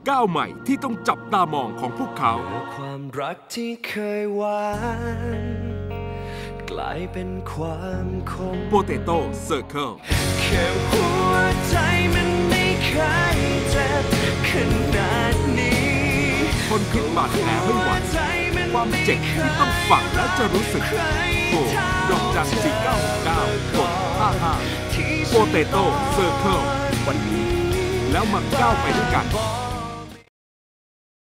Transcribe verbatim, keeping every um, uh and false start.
ก้าวใหม่ที่ต้องจับตามองของพวกเขาความรักที่เคยหวานกลายเป็นความคม Potato Circle แค่หัวใจมันไม่เคยเจ็บขนาดนี้คนพิษบาดแผลไม่ไหวความเจ็บที่ต้องฝังแล้วจะรู้สึกโทรดอกจันสี่เก้าหกเก้ากดห้าห้า Potato Circle วันนี้แล้วมาก้าวไปด้วยกัน